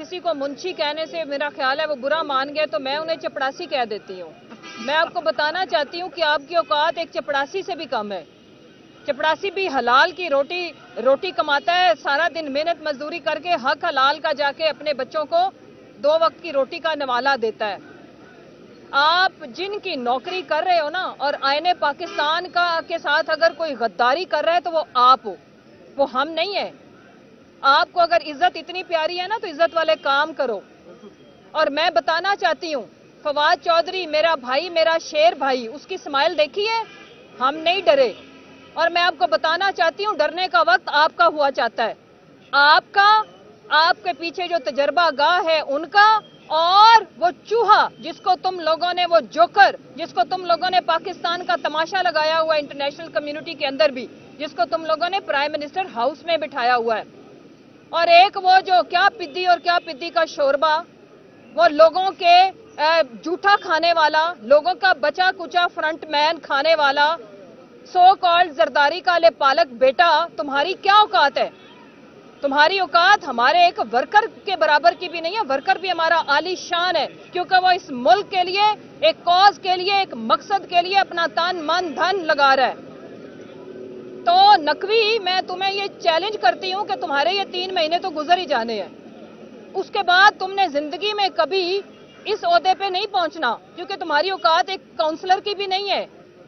किसी को मुंशी कहने से मेरा ख्याल है वो बुरा मान गए, तो मैं उन्हें चपड़ासी कह देती हूँ। मैं आपको बताना चाहती हूँ कि आपकी औकात एक चपड़ासी से भी कम है। चपड़ासी भी हलाल की रोटी कमाता है, सारा दिन मेहनत मजदूरी करके हक हलाल का जाके अपने बच्चों को 2 वक्त की रोटी का नवाला देता है। आप जिनकी नौकरी कर रहे हो ना, और आईने पाकिस्तान के साथ अगर कोई गद्दारी कर रहा है तो वो आप हो, वो हम नहीं है। आपको अगर इज्जत इतनी प्यारी है ना तो इज्जत वाले काम करो। और मैं बताना चाहती हूँ, फवाद चौधरी मेरा भाई, मेरा शेर भाई, उसकी स्माइल देखी है, हम नहीं डरे। और मैं आपको बताना चाहती हूँ, डरने का वक्त आपका हुआ चाहता है, आपका, आपके पीछे जो तजर्बा गाह है उनका, और वो चूहा जिसको तुम लोगों ने, वो जोकर जिसको तुम लोगों ने पाकिस्तान का तमाशा लगाया हुआ इंटरनेशनल कम्युनिटी के अंदर भी, जिसको तुम लोगों ने प्राइम मिनिस्टर हाउस में बिठाया हुआ है। और एक वो जो क्या पिद्दी और क्या पिद्दी का शोरबा, वो लोगों के जूठा खाने वाला, लोगों का बचा कुचा फ्रंटमैन खाने वाला, सो कॉल्ड जरदारी का ले पालक बेटा, तुम्हारी क्या औकात है? तुम्हारी औकात हमारे एक वर्कर के बराबर की भी नहीं है। वर्कर भी हमारा आली शान है, क्योंकि वो इस मुल्क के लिए, एक कॉज के लिए, एक मकसद के लिए अपना तन मन धन लगा रहा है। तो नकवी, मैं तुम्हें ये चैलेंज करती हूं कि तुम्हारे ये 3 महीने तो गुजर ही जाने हैं, उसके बाद तुमने जिंदगी में कभी इस ओहदे पे नहीं पहुंचना, क्योंकि तुम्हारी औकात एक काउंसलर की भी नहीं है।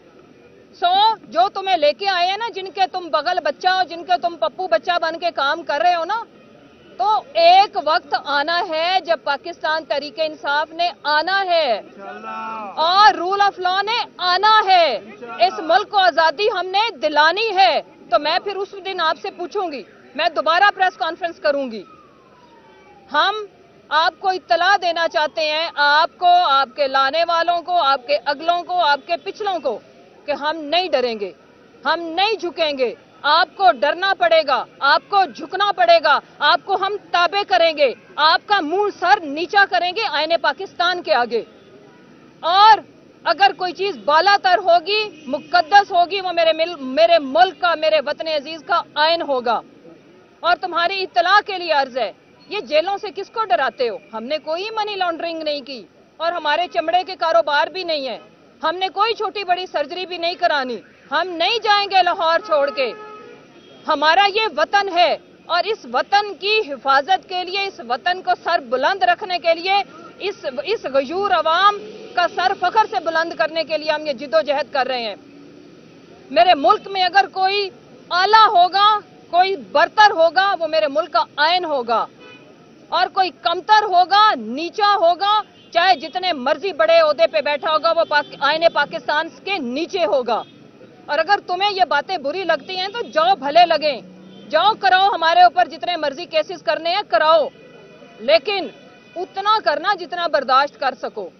जो तुम्हें लेके आए हैं ना, जिनके तुम बगल बच्चा हो, जिनके तुम पप्पू बच्चा बन के काम कर रहे हो ना, तो एक वक्त आना है जब पाकिस्तान तहरीके इंसाफ ने आना है और रूल ऑफ लॉ ने आना है। इस मुल्क को आजादी हमने दिलानी है। तो मैं फिर उस दिन आपसे पूछूंगी, मैं दोबारा प्रेस कॉन्फ्रेंस करूंगी। हम आपको इत्तला देना चाहते हैं, आपको, आपके लाने वालों को, आपके अगलों को, आपके पिछलों को, कि हम नहीं डरेंगे, हम नहीं झुकेंगे। आपको डरना पड़ेगा, आपको झुकना पड़ेगा, आपको हम ताबे करेंगे, आपका मुंह सर नीचा करेंगे आईने पाकिस्तान के आगे। और अगर कोई चीज बालातर होगी, मुकद्दस होगी, वो मेरे मुल्क का, मेरे वतन अजीज का आयन होगा। और तुम्हारी इत्तला के लिए अर्ज है, ये जेलों से किसको डराते हो? हमने कोई मनी लॉन्ड्रिंग नहीं की, और हमारे चमड़े के कारोबार भी नहीं है, हमने कोई छोटी बड़ी सर्जरी भी नहीं करानी, हम नहीं जाएंगे लाहौर छोड़ के। हमारा ये वतन है, और इस वतन की हिफाजत के लिए, इस वतन को सर बुलंद रखने के लिए, इस गयूर अवाम का सर फखर से बुलंद करने के लिए हम ये जिद्दोजहद कर रहे हैं। मेरे मुल्क में अगर कोई आला होगा, कोई बरतर होगा, वो मेरे मुल्क का आयन होगा, और कोई कमतर होगा, नीचा होगा, चाहे जितने मर्जी बड़े ओहदे पे बैठा होगा, वो आईने पाकिस्तान के नीचे होगा। और अगर तुम्हें ये बातें बुरी लगती हैं तो जाओ, भले लगे, जाओ कराओ, हमारे ऊपर जितने मर्जी केसेस करने हैं कराओ, लेकिन उतना करना जितना बर्दाश्त कर सको।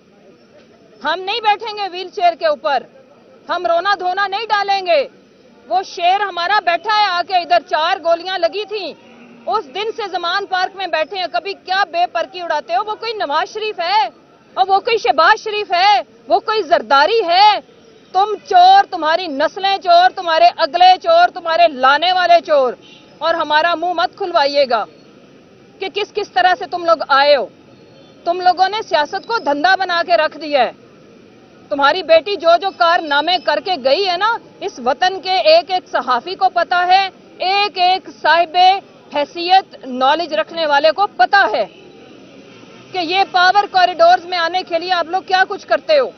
हम नहीं बैठेंगे व्हील चेयर के ऊपर, हम रोना धोना नहीं डालेंगे। वो शेर हमारा बैठा है आके इधर, 4 गोलियां लगी थी, उस दिन से जमान पार्क में बैठे हैं। कभी क्या बेपरकी उड़ाते हो? वो कोई नवाज शरीफ है, और वो कोई शहबाज शरीफ है, वो कोई जरदारी है? तुम चोर, तुम्हारी नस्लें चोर, तुम्हारे अगले चोर, तुम्हारे लाने वाले चोर। और हमारा मुंह मत खुलवाइएगा कि किस किस तरह से तुम लोग आए हो। तुम लोगों ने सियासत को धंधा बना के रख दिया है। तुम्हारी बेटी जो जो कारनामे करके गई है ना, इस वतन के एक एक सहाफी को पता है, एक एक साहिबे हैसियत नॉलेज रखने वाले को पता है कि ये पावर कॉरिडोर्स में आने के लिए आप लोग क्या कुछ करते हो।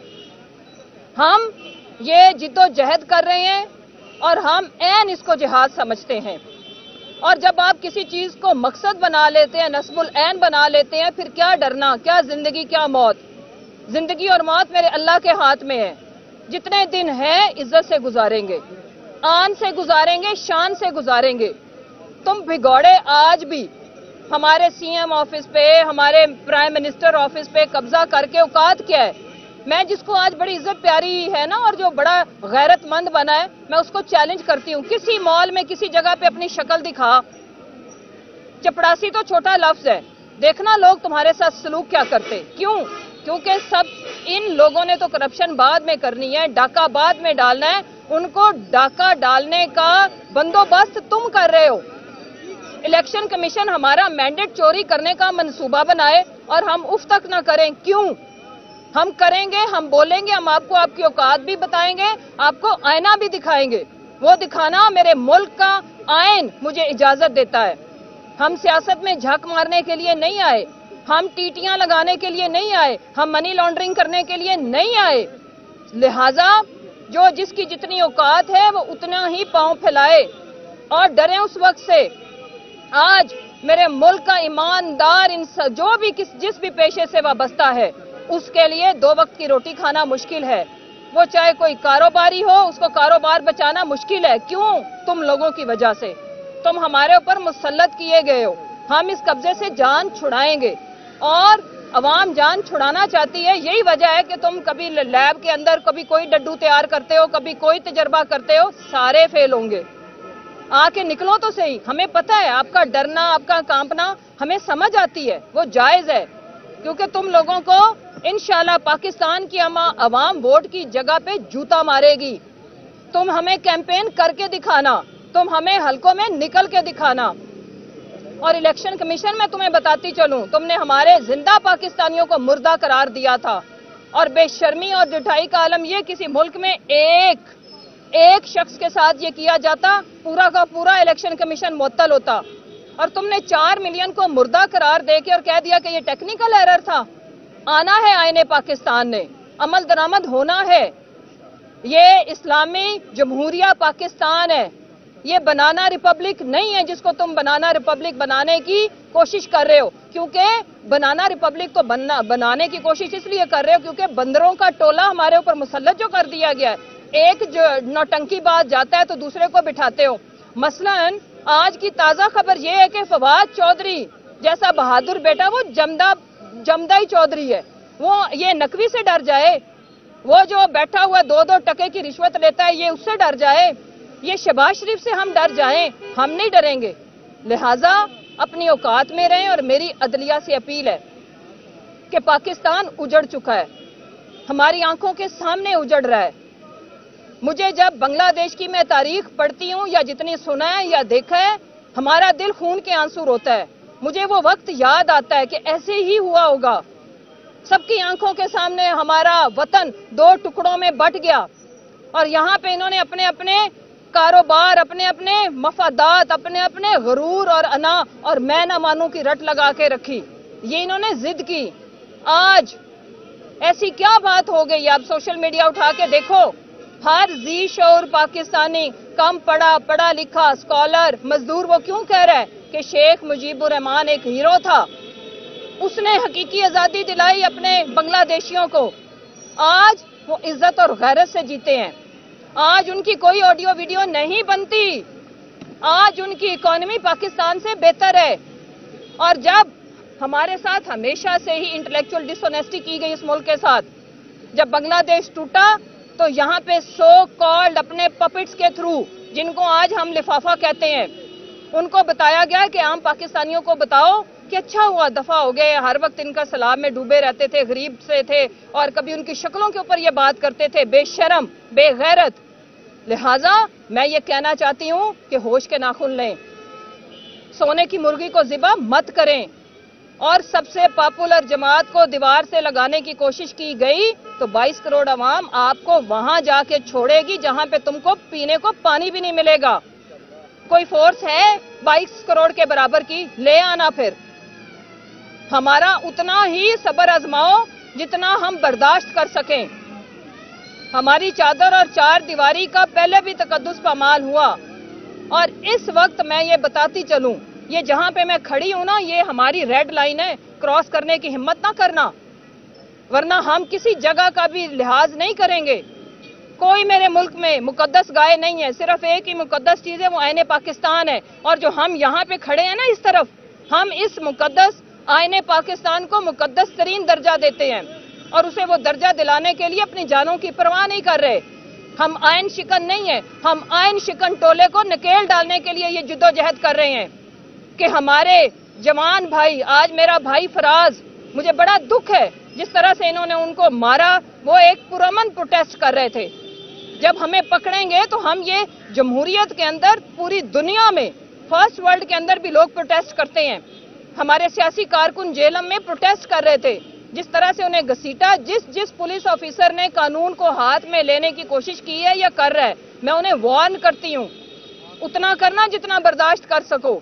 हम ये जिद्दोजहद कर रहे हैं, और हम ऐन इसको जिहाद समझते हैं। और जब आप किसी चीज को मकसद बना लेते हैं, नस्बुल ऐन बना लेते हैं, फिर क्या डरना, क्या जिंदगी, क्या मौत। जिंदगी और मौत मेरे अल्लाह के हाथ में है। जितने दिन है इज्जत से गुजारेंगे, आन से गुजारेंगे, शान से गुजारेंगे। तुम भिगौड़े आज भी हमारे सीएम ऑफिस पे, हमारे प्राइम मिनिस्टर ऑफिस पे कब्जा करके औकात क्या है? मैं जिसको आज बड़ी इज्जत प्यारी है ना, और जो बड़ा गैरतमंद बना है, मैं उसको चैलेंज करती हूँ, किसी मॉल में किसी जगह पे अपनी शक्ल दिखा। चपड़ासी तो छोटा लफ्ज है, देखना लोग तुम्हारे साथ सलूक क्या करते। क्यों? क्योंकि सब इन लोगों ने तो करप्शन बाद में करनी है, डाका बाद में डालना है। उनको डाका डालने का बंदोबस्त तुम कर रहे हो। इलेक्शन कमीशन हमारा मैंडेट चोरी करने का मंसूबा बनाए और हम उफ तक ना करें। क्यों? हम करेंगे, हम बोलेंगे, हम आपको आपकी औकात भी बताएंगे, आपको आईना भी दिखाएंगे। वो दिखाना मेरे मुल्क का आइन मुझे इजाजत देता है। हम सियासत में झक मारने के लिए नहीं आए, हम टीटियां लगाने के लिए नहीं आए, हम मनी लॉन्ड्रिंग करने के लिए नहीं आए। लिहाजा जो जिसकी जितनी औकात है वो उतना ही पांव फैलाए और डरे उस वक्त से। आज मेरे मुल्क का ईमानदार जो भी जिस भी पेशे से वाबस्ता है, उसके लिए 2 वक्त की रोटी खाना मुश्किल है। वो चाहे कोई कारोबारी हो, उसको कारोबार बचाना मुश्किल है। क्यों? तुम लोगों की वजह से। तुम हमारे ऊपर मुसल्लत किए गए हो। हम इस कब्जे से जान छुड़ाएंगे और अवाम जान छुड़ाना चाहती है। यही वजह है कि तुम कभी लैब के अंदर कभी कोई डड्डू तैयार करते हो, कभी कोई तजर्बा करते हो, सारे फेल होंगे। आके निकलो तो सही। हमें पता है आपका डरना, आपका कांपना हमें समझ आती है, वो जायज है, क्योंकि तुम लोगों को इंशाल्लाह पाकिस्तान की अवाम वोट की जगह पे जूता मारेगी। तुम हमें कैंपेन करके दिखाना, तुम हमें हलकों में निकल के दिखाना। और इलेक्शन कमीशन में तुम्हें बताती चलूं, तुमने हमारे जिंदा पाकिस्तानियों को मुर्दा करार दिया था। और बेशर्मी और जुठाई का आलम ये, किसी मुल्क में एक शख्स के साथ ये किया जाता, पूरा का पूरा इलेक्शन कमीशन मुअत्तल होता। और तुमने 4 मिलियन को मुर्दा करार देके और कह दिया कि ये टेक्निकल एरर था। आना है आईने पाकिस्तान ने, अमल दरामद होना है। ये इस्लामी जमहूरिया पाकिस्तान है, ये बनाना रिपब्लिक नहीं है जिसको तुम बनाना रिपब्लिक बनाने की कोशिश कर रहे हो। क्योंकि बनाना रिपब्लिक तो बनाने की कोशिश इसलिए कर रहे हो क्योंकि बंदरों का टोला हमारे ऊपर मुसल्लत जो कर दिया गया है। एक जो नौटंकी बात जाता है तो दूसरे को बिठाते हो। मसलन आज की ताजा खबर यह है कि फवाद चौधरी जैसा बहादुर बेटा, वो जमदाई चौधरी है, वो ये नकवी से डर जाए। वो जो बैठा हुआ 2-2 टके की रिश्वत लेता है, ये उससे डर जाए। ये शहबाज शरीफ से हम डर जाएं, हम नहीं डरेंगे। लिहाजा अपनी औकात में रहें। और मेरी अदलिया से अपील है कि पाकिस्तान उजड़ चुका है, हमारी आंखों के सामने उजड़ रहा है। मुझे जब बांग्लादेश की मैं तारीख पढ़ती हूँ या जितनी सुना है या देखा है, हमारा दिल खून के आंसू रोता है। मुझे वो वक्त याद आता है कि ऐसे ही हुआ होगा। सबकी आंखों के सामने हमारा वतन 2 टुकड़ों में बट गया और यहाँ पे इन्होंने अपने अपने कारोबार, अपने अपने मफादात, अपने अपने गरूर और अना और मैं ना मानू की रट लगा के रखी। ये इन्होंने जिद की। आज ऐसी क्या बात हो गई? आप सोशल मीडिया उठा के देखो, हर जी शौर पाकिस्तानी, कम पढ़ा लिखा स्कॉलर, मजदूर, वो क्यों कह रहा है कि शेख मुजीबुर रहमान एक हीरो था, उसने हकीकी आजादी दिलाई अपने बांग्लादेशियों को। आज वो इज्जत और गैरत से जीते हैं। आज उनकी कोई ऑडियो वीडियो नहीं बनती। आज उनकी इकोनॉमी पाकिस्तान से बेहतर है। और जब हमारे साथ हमेशा से ही इंटेलेक्चुअल डिसऑनेस्टी की गई इस मुल्क के साथ, जब बांग्लादेश टूटा तो यहाँ पे सो कॉल्ड अपने पपेट्स के थ्रू, जिनको आज हम लिफाफा कहते हैं, उनको बताया गया कि आम पाकिस्तानियों को बताओ कि अच्छा हुआ दफा हो गए। हर वक्त इनका सलाब में डूबे रहते थे, गरीब से थे और कभी उनकी शक्लों के ऊपर ये बात करते थे, बेशरम बेगैरत। लिहाजा मैं ये कहना चाहती हूँ कि होश के नाखून लें, सोने की मुर्गी को ज़िबा मत करें। और सबसे पॉपुलर जमात को दीवार से लगाने की कोशिश की गई तो 22 करोड़ अवाम आपको वहां जाके छोड़ेगी जहां पे तुमको पीने को पानी भी नहीं मिलेगा। कोई फोर्स है 22 करोड़ के बराबर की? ले आना। फिर हमारा उतना ही सब्र आजमाओ जितना हम बर्दाश्त कर सकें। हमारी चादर और 4 दीवारी का पहले भी तकद्दुस पामाल हुआ। और इस वक्त मैं ये बताती चलूं, ये जहां पे मैं खड़ी हूं ना, ये हमारी रेड लाइन है, क्रॉस करने की हिम्मत ना करना, वरना हम किसी जगह का भी लिहाज नहीं करेंगे। कोई मेरे मुल्क में मुकद्दस गाय नहीं है, सिर्फ एक ही मुकद्दस चीज है, वो आईने पाकिस्तान है। और जो हम यहाँ पे खड़े हैं ना इस तरफ, हम इस मुकद्दस आईने पाकिस्तान को मुकद्दस तरीन दर्जा देते हैं और उसे वो दर्जा दिलाने के लिए अपनी जानों की परवाह नहीं कर रहे। हम आयन शिकन नहीं है, हम आयन शिकन टोले को नकेल डालने के लिए ये जिद्दोजहद कर रहे हैं कि हमारे जवान भाई, आज मेरा भाई फराज, मुझे बड़ा दुख है जिस तरह से इन्होंने उनको मारा। वो एक पुरअमन प्रोटेस्ट कर रहे थे। जब हमें पकड़ेंगे तो हम ये जमहूरियत के अंदर पूरी दुनिया में فرسٹ ورلڈ کے اندر بھی لوگ پروٹیسٹ کرتے ہیں. ہمارے سیاسی کارکن جیلم میں پروٹیسٹ کر رہے تھے. جس طرح سے انہیں گھسیٹا, جس پولیس آفیسر نے قانون کو ہاتھ میں لینے کی کوشش کی ہے یا کر رہا ہے, میں انہیں وارن کرتی ہوں, اتنا کرنا جتنا برداشت کر سکو.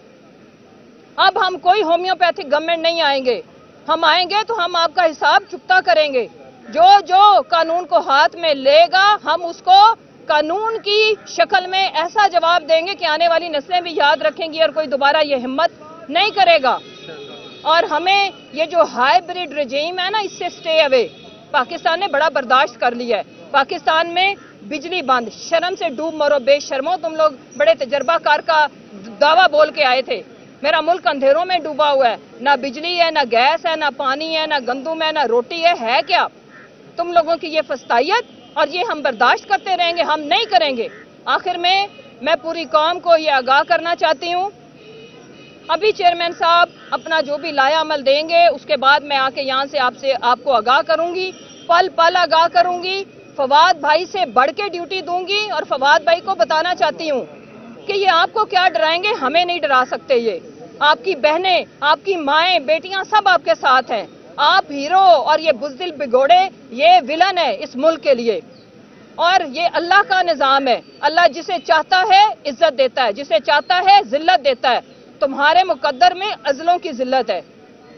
اب ہم کوئی ہومیوپیتھک گورنمنٹ نہیں آئیں گے. ہم آئیں گے تو ہم آپ کا حساب چکتا کریں گے. جو قانون کو ہاتھ میں لے گا ہم اس کو قانون کی شکل میں ایسا جواب دیں گے کہ آنے والی نسلیں بھی یاد رکھیں گی اور کوئی دوبارہ یہ ہمت نہیں کرے گا. اور ہمیں یہ جو ہائیبریڈ رجیم ہے نا, اس سے سٹے اوے. پاکستان نے بڑا برداشت کر لیا ہے. پاکستان میں بجلی بند, شرم سے ڈوب مرو بے شرمو. تم لوگ بڑے تجربہ کار کا دعویٰ بول کے آئے تھے. میرا ملک اندھیروں میں ڈوبا ہوا ہے, نہ بجلی ہے, نہ گیس ہے, نہ پانی ہے, نہ گندم ہے, نہ روٹی ہے کیا تم لوگوں کی یہ فسطائیت؟ اور یہ ہم برداشت کرتے رہیں گے؟ ہم نہیں کریں گے. آخر میں پوری قوم کو یہ آگاہ کرنا چاہتی ہوں. ابھی چیئرمین صاحب اپنا جو بھی لایا عمل دیں گے, اس کے بعد میں آ کے یہاں سے آپ کو آگاہ کروں گی, پل پل آگاہ کروں گی. فواد بھائی سے بڑھ کے ڈیوٹی دوں گی اور فواد بھائی کو بتانا چاہتی ہوں کہ یہ آپ کو کیا ڈرائیں گے, ہمیں نہیں ڈرا سکتے. یہ آپ کی بہنیں, آپ کی مائیں, بیٹیاں سب آپ کے ساتھ ہیں. آپ ہیرو اور یہ بزدل بگوڑے یہ ولن ہے اس ملک کے لیے. اور یہ اللہ کا نظام ہے. اللہ جسے چاہتا ہے عزت دیتا ہے, جسے چاہتا ہے ذلت دیتا ہے. تمہارے مقدر میں عزلوں کی ذلت ہے.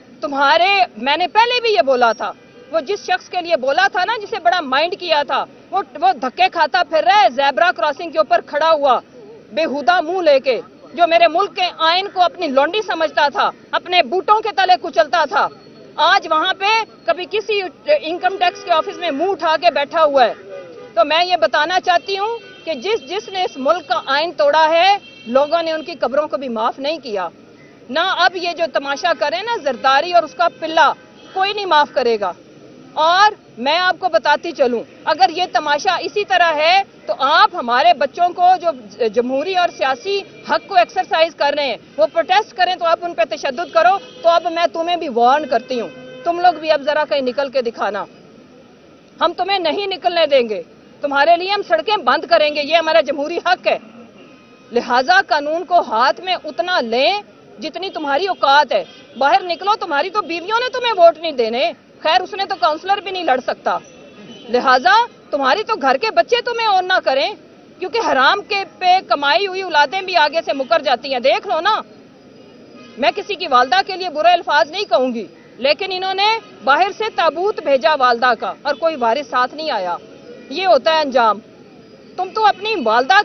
میں نے پہلے بھی یہ بولا تھا, وہ جس شخص کے لیے بولا تھا نا, جسے بڑا مائنڈ کیا تھا, وہ دھکے کھاتا پھر رہا ہے زیبرا کراسنگ کے اوپر کھڑا ہوا بےہودہ منہ لے کے, جو میرے ملک کے آئین کو اپنی لونڈی سمجھتا تھا, اپنے بوٹوں کے تلے کچلتا تھا. آج وہاں پہ کبھی کسی انکم ٹیکس کے آفس میں منہ اٹھا کے بیٹھا ہوا ہے. تو میں یہ بتانا چاہتی ہوں کہ جس نے اس ملک کا آئین توڑا ہے, لوگوں نے ان کی قبروں کو بھی معاف نہیں کیا. نہ اب یہ جو تماشا کرے نا زرداری اور اس کا پلہ, کوئی نہیں معاف کرے گا. اور میں آپ کو بتاتی چلوں, اگر یہ تماشا اسی طرح ہے تو آپ ہمارے بچوں کو جو جمہوری اور سیاسی حق کو ایکسرسائز کر رہے ہیں وہ پروٹیسٹ کریں تو آپ ان پہ تشدد کرو. تو اب میں تمہیں بھی وارن کرتی ہوں, تم لوگ بھی اب ذرا کہیں نکل کے دکھانا. ہم تمہیں نہیں نکلنے دیں گے. تمہارے لیے ہم سڑکیں بند کریں گے. یہ ہمارا جمہوری حق ہے. لہٰذا قانون کو ہاتھ میں اتنا لیں جتنی تمہاری اوقات ہے. باہر نکلو, تمہاری تو بیویوں نے تمہیں ووٹ نہیں دینے. خیر اس نے تو کاؤنسلر بھی نہیں لڑ سکتا. لہٰذا تمہاری تو گھر کے بچے تمہیں اون نہ کریں, کیونکہ حرام کے پہ کمائی ہوئی اولادیں بھی آگے سے مکر جاتی ہیں. دیکھ لو نا, میں کسی کی والدہ کے لیے برے الفاظ نہیں کہوں گی, لیکن انہوں نے باہر سے تابوت بھیجا والدہ کا اور کوئی وارث ساتھ نہیں آیا. یہ ہوتا ہے انجام. تم تو اپنی والدہ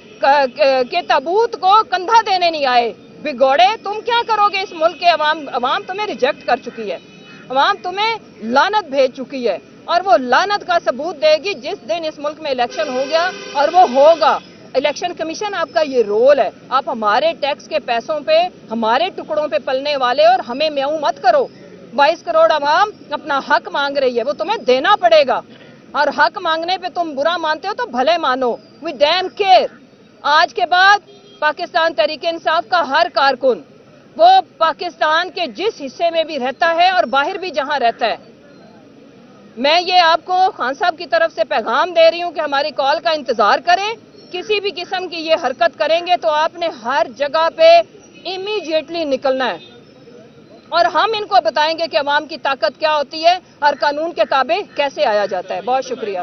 کے تابوت کو کندھا دینے نہیں آئے. بگوڑے, تم کیا کرو گے اس ملک کے عوام تمہیں ریجیکٹ کر چکی ہے. عوام تمہیں لعنت بھیج چکی ہے, اور وہ لعنت کا ثبوت دے گی جس دن اس ملک میں الیکشن ہو گیا, اور وہ ہوگا. الیکشن کمیشن آپ کا یہ رول ہے. آپ ہمارے ٹیکس کے پیسوں پہ, ہمارے ٹکڑوں پہ پلنے والے, اور ہمیں میوں مت کرو. 22 کروڑ عوام اپنا حق مانگ رہی ہے, وہ تمہیں دینا پڑے گا. اور حق مانگنے پہ تم برا مانتے ہو تو بھلے مانو. We damn care. آج کے بعد پاکستان تحریک انصاف کا ہر کارکن, وہ پاکستان کے جس حصے میں بھی رہتا ہے اور باہر بھی جہاں رہتا ہے, میں یہ آپ کو خان صاحب کی طرف سے پیغام دے رہی ہوں کہ ہماری کال کا انتظار کریں. کسی بھی قسم کی یہ حرکت کریں گے تو آپ نے ہر جگہ پہ امیڈیٹلی نکلنا ہے, اور ہم ان کو بتائیں گے کہ عوام کی طاقت کیا ہوتی ہے اور قانون کے تابع کیسے آیا جاتا ہے. بہت شکریہ.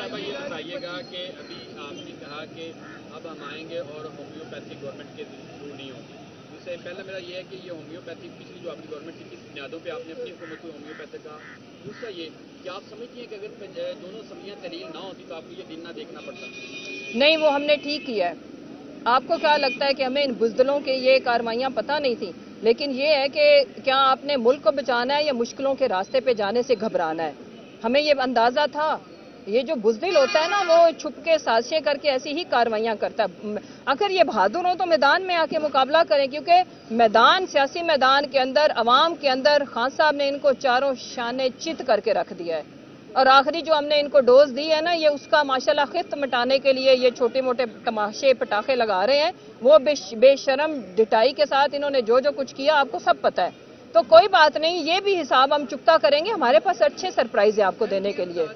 اب ہم آئیں گے اور ہومیوپیتھی گورنمنٹ کے تھرو نہیں ہوگی. اس سے پہلا میرا یہ ہے کہ یہ ہومیوپیتھی پچھلی جو آپ کی گورنمنٹ کی کس بنیادوں پہ آپ نے اپنی حکومت کو ہومیوپیتھی کا. دوسرا یہ کہ آپ سمجھتی ہیں کہ اگر دونوں اسمبلیاں تحلیل نہ ہوتی تو آپ کو یہ دن نہ دیکھنا پڑتا؟ نہیں, وہ ہم نے ٹھیک کیا ہے. آپ کو کیا لگتا ہے کہ ہمیں ان بزدلوں کے یہ کارروائیاں پتہ نہیں تھیں؟ لیکن یہ ہے کہ کیا آپ نے ملک کو بچانا ہے یا مشکلوں کے راستے پہ جانے سے گھبرانا ہے؟ ہمیں یہ اندازہ تھا. یہ جو بزدل ہوتا ہے نا, وہ چھپ کے سازشیں کر کے ایسی ہی کارروائیاں کرتا ہے. اگر یہ بہادر ہو تو میدان میں آ کے مقابلہ کریں, کیونکہ سیاسی میدان کے اندر, عوام کے اندر خان صاحب نے ان کو چاروں شانے چت کر کے رکھ دیا ہے. اور آخری جو ہم نے ان کو ڈوز دی ہے نا, یہ اس کا ماشاءاللہ خط مٹانے کے لیے یہ چھوٹے موٹے تماشے پٹاخے لگا رہے ہیں. وہ بے شرم ڈٹائی کے ساتھ انہوں نے جو کچھ کیا آپ کو سب پتہ ہے. تو کوئی بات نہیں, یہ بھی حساب ہم چکتا کریں گے. ہمارے پاس اچھے سرپرائز ہیں آپ کو دینے کے لیے.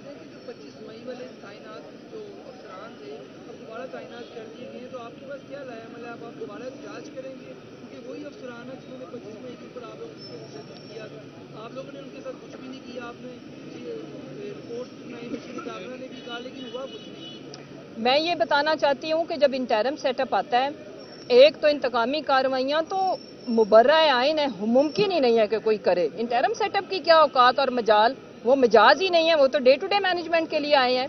تعینات کر دیے گئے تو آپ کے پاس کیا لایا عمل ہے؟ آپ دوبارہ جانچ کریں گے अचानक उन्होंने 25 मई के ऊपर आप लोगों ने किया था, आप लोगों ने उनके साथ कुछ भी नहीं किया, आपने रिपोर्ट बनाई मशीन दाखिला ने भी कहा, लेकिन हुआ कुछ नहीं। मैं ये बताना चाहती हूँ कि जब इंटरम सेटअप आता है, एक तो इंतकामी कार्रवाइयाँ तो मुबर्रा आइन है, मुमकिन ही नहीं है कि कोई करे। इंटरम सेटअप की क्या औकात और मजाल, वो मजाज ही नहीं है, वो तो डे टू डे मैनेजमेंट के लिए आए हैं।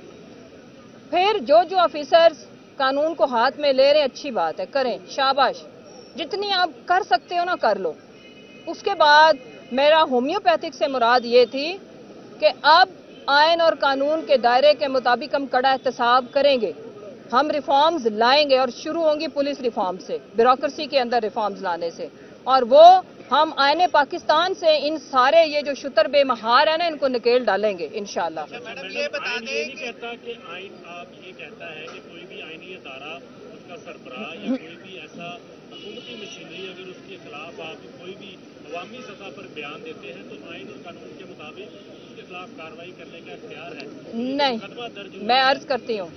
फिर जो ऑफिसर्स कानून को हाथ में ले रहे हैं, अच्छी बात है, करें, शाबाश, जितनी आप कर सकते हो ना कर लो। उसके बाद मेरा होम्योपैथिक से मुराद ये थी कि अब आइन और कानून के दायरे के मुताबिक हम कड़ा एहतसाब करेंगे, हम रिफॉर्म्स लाएंगे और शुरू होंगी पुलिस रिफॉर्म से, ब्यूरोक्रेसी के अंदर रिफॉर्म्स लाने से, और वो हम आईने पाकिस्तान से इन सारे ये जो शुतर बेमहार है ना, इनको निकेल डालेंगे इंशाल्लाह। मैडम ये बता दें कि कहता कि आइन, आप ये कहता है कि कोई भी आईनी अदारा, उसका सरबराह या कोई भी ऐसा हुकूमती मशीनरी अगर उसके खिलाफ आप कोई भी अवामी सतह पर बयान देते हैं तो आइन और कानून के मुताबिक उसके खिलाफ कार्रवाई करने का इख्तियार है? नहीं, मैं अर्ज करती हूँ,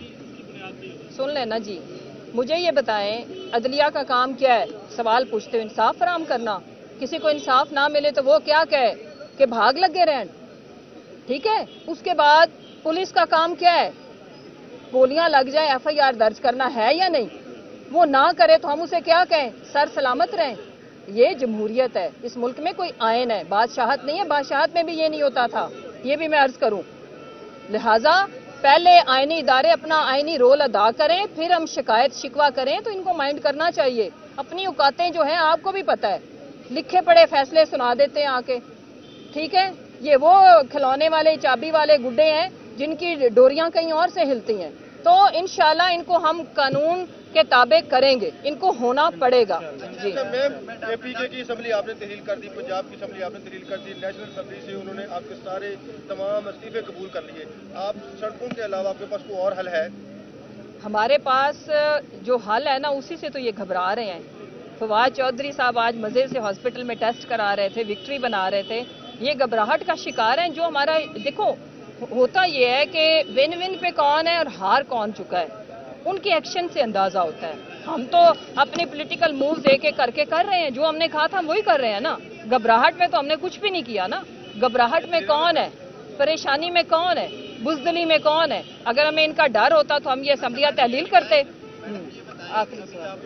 सुन लेना जी, मुझे ये बताएं अदलिया का काम क्या है? सवाल पूछते हुए इंसाफ फराहम करना। किसी को इंसाफ ना मिले तो वो क्या कहे कि भाग लगे रहें, ठीक है? उसके बाद पुलिस का काम क्या है? गोलियां लग जाए FIR दर्ज करना है या नहीं? वो ना करे तो हम उसे क्या कहें? सर सलामत रहें। ये जमहूरियत है, इस मुल्क में कोई आयन है, बादशाहत नहीं है। बादशाहत में भी ये नहीं होता था, ये भी मैं अर्ज करूं। लिहाजा पहले आईनी इदारे अपना आईनी रोल अदा करें, फिर हम शिकायत शिकवा करें, तो इनको माइंड करना चाहिए। अपनी औकातें जो हैं आपको भी पता है, लिखे पड़े फैसले सुना देते हैं आके, ठीक है? ये वो खिलौने वाले चाबी वाले गुड्डे हैं जिनकी डोरियां कहीं और से हिलती हैं। तो इंशाल्लाह इनको हम कानून के ताबे करेंगे, इनको होना पड़ेगा जी। APK की असम्बली आपने तहलील कर दी, पंजाब की असम्बली आपने तहलील कर दी, नेशनल असम्बली से उन्होंने आपके सारे तमाम इस्तीफे कबूल कर लिए। आप सड़कों के अलावा आपके पास कोई और हल है? हमारे पास जो हल है ना, उसी से तो ये घबरा रहे हैं। फवाद चौधरी साहब आज मजे से हॉस्पिटल में टेस्ट करा रहे थे, विक्ट्री बना रहे थे, ये घबराहट का शिकार हैं। जो हमारा देखो होता ये है कि विन विन पे कौन है और हार कौन चुका है, उनके एक्शन से अंदाजा होता है। हम तो अपने पॉलिटिकल मूव्स एक एक करके कर रहे हैं, जो हमने कहा था हम वही कर रहे हैं ना। घबराहट में तो हमने कुछ भी नहीं किया ना। घबराहट में कौन है, परेशानी में कौन है, बुजदली में कौन है? अगर हमें इनका डर होता तो हम ये असम्बलियां तहलील करते। आखिरी सवाल,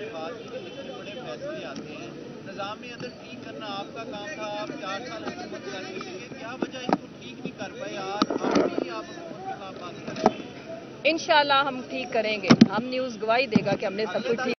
निजाम में अगर ठीक करना आपका काम था, आप 4 साल हुकूमत करके लिए, क्या वजह इसको ठीक नहीं कर पाए? आज आप हुकूमत के खिलाफ बात करेंगे? इंशाल्लाह हम ठीक करेंगे। हम न्यूज़ गवाही देगा कि हमने सब कुछ ठीक